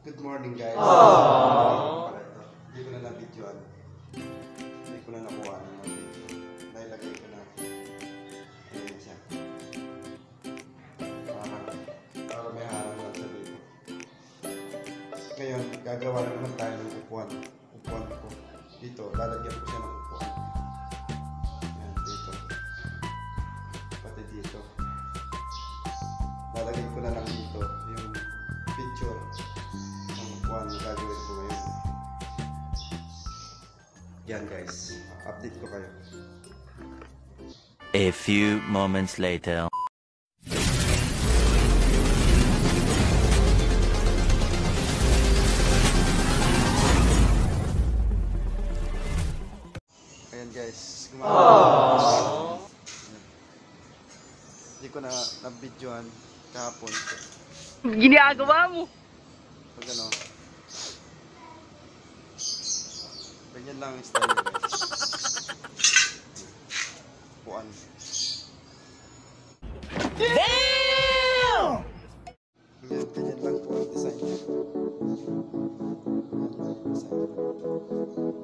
Good morning, guys. Aww. Hindi ko na na-videoan. Hindi ko na nakuha ng video. Nailagay ko na. Ayan siya. Para may harap lang sa video. Ngayon, gagawa naman tayo ng upuan. Upuan ko. Dito, lalagyan ko siya ng upuan. Ayan, dito. Pati dito. Lalagyan ko na lang dito yung picture ng upuan na gagawin ko ngayon. Yan guys, update ko kayo. A few moments later. Ayan guys, gumagawa. Hindi ko na videoan kahapon. Ginagawa mo. Pag ano, ganyan lang ang style niya guys. Upuan. Damn! Ganyan lang po ang design niya. Ganyan lang ang design niya.